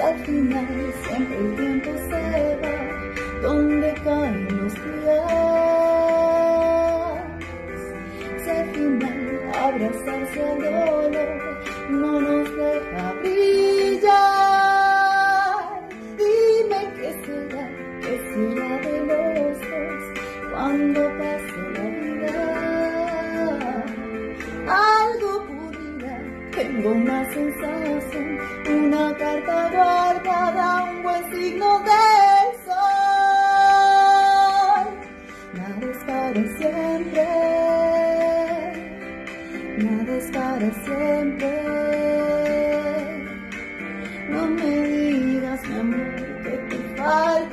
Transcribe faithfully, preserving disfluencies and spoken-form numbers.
Al final siempre el tiempo se va, donde caen los días. Si al final abrazarse al dolor no nos deja brillar, dime qué será, qué será de los dos cuando pase la vida. Algo pudiera, tengo una sensación, una carta guardada, un buen signo del sol. Nada es para siempre, nada es para siempre. No me digas, mi amor, que te falta.